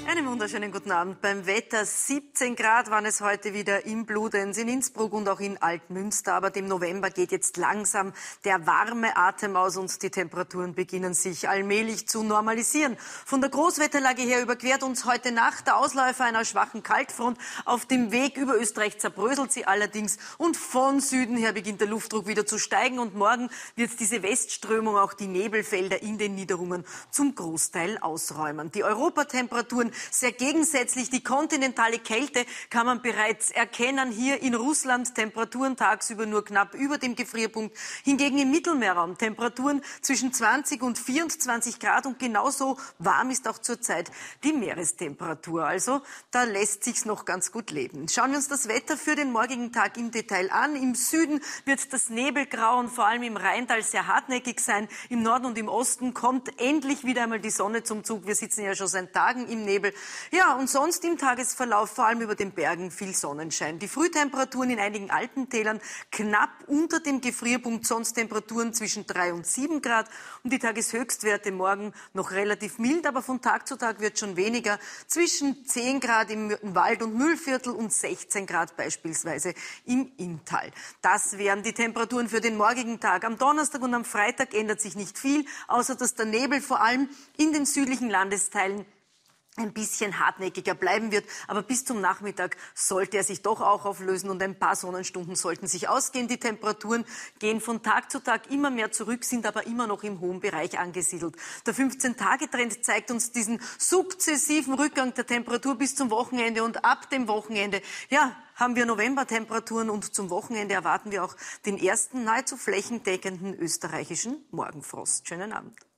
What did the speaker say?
Einen wunderschönen guten Abend. Beim Wetter 17 Grad waren es heute wieder in Bludenz, in Innsbruck und auch in Altmünster. Aber dem November geht jetzt langsam der warme Atem aus und die Temperaturen beginnen sich allmählich zu normalisieren. Von der Großwetterlage her überquert uns heute Nacht der Ausläufer einer schwachen Kaltfront. Auf dem Weg über Österreich zerbröselt sie allerdings und von Süden her beginnt der Luftdruck wieder zu steigen und morgen wird diese Westströmung auch die Nebelfelder in den Niederungen zum Großteil ausräumen. Die Europatemperaturen sehr gegensätzlich. Die kontinentale Kälte kann man bereits erkennen. Hier in Russland Temperaturen tagsüber nur knapp über dem Gefrierpunkt. Hingegen im Mittelmeerraum Temperaturen zwischen 20 und 24 Grad. Und genauso warm ist auch zurzeit die Meerestemperatur. Also da lässt sich's noch ganz gut leben. Schauen wir uns das Wetter für den morgigen Tag im Detail an. Im Süden wird das Nebelgrauen vor allem im Rheintal sehr hartnäckig sein. Im Norden und im Osten kommt endlich wieder einmal die Sonne zum Zug. Wir sitzen ja schon seit Tagen im Nebel. Ja, und sonst im Tagesverlauf vor allem über den Bergen viel Sonnenschein. Die Frühtemperaturen in einigen Alpentälern knapp unter dem Gefrierpunkt, sonst Temperaturen zwischen 3 und 7 Grad. Und die Tageshöchstwerte morgen noch relativ mild, aber von Tag zu Tag wird schon weniger. Zwischen 10 Grad im Wald- und Mühlviertel und 16 Grad beispielsweise im Inntal. Das wären die Temperaturen für den morgigen Tag. Am Donnerstag und am Freitag ändert sich nicht viel, außer dass der Nebel vor allem in den südlichen Landesteilen ein bisschen hartnäckiger bleiben wird. Aber bis zum Nachmittag sollte er sich doch auch auflösen und ein paar Sonnenstunden sollten sich ausgehen. Die Temperaturen gehen von Tag zu Tag immer mehr zurück, sind aber immer noch im hohen Bereich angesiedelt. Der 15-Tage-Trend zeigt uns diesen sukzessiven Rückgang der Temperatur bis zum Wochenende und ab dem Wochenende, ja, haben wir Novembertemperaturen und zum Wochenende erwarten wir auch den ersten nahezu flächendeckenden österreichischen Morgenfrost. Schönen Abend.